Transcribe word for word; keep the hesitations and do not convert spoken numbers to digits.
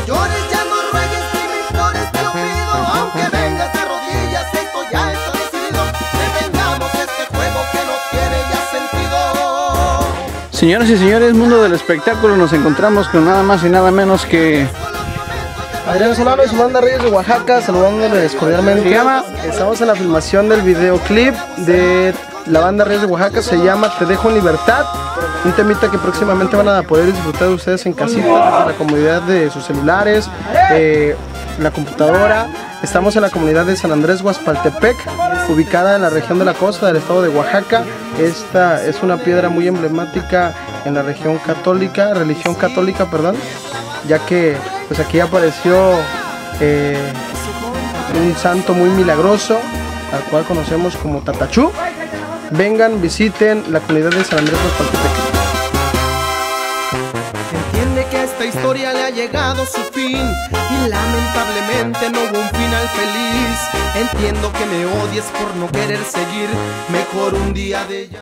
llores, ya no ruegues, ni me implores, te lo pido. Aunque vengas de rodillas, esto ya está decidido. Detengamos este juego que no tiene ya sentido. Señoras y señores, mundo del espectáculo, nos encontramos con nada más y nada menos que Adrián Solano y su banda Reyes de Oaxaca, saludándoles cordialmente. ¿Se llama? Estamos en la filmación del videoclip de la banda Reyes de Oaxaca, se llama Te Dejo en Libertad, un temita que próximamente van a poder disfrutar ustedes en casita, desde la comodidad de sus celulares, eh, la computadora. Estamos en la comunidad de San Andrés Guaspaltepec, ubicada en la región de la costa del estado de Oaxaca. Esta es una piedra muy emblemática en la región católica, religión católica, perdón, ya que pues aquí apareció eh, un santo muy milagroso, al cual conocemos como Tatachú. Vengan, visiten la comunidad de San Andrés Guaspaltepec. Entiende que esta historia le ha llegado su fin y lamentablemente no hubo un final feliz. Entiendo que me odies por no querer seguir, mejor un día de ella.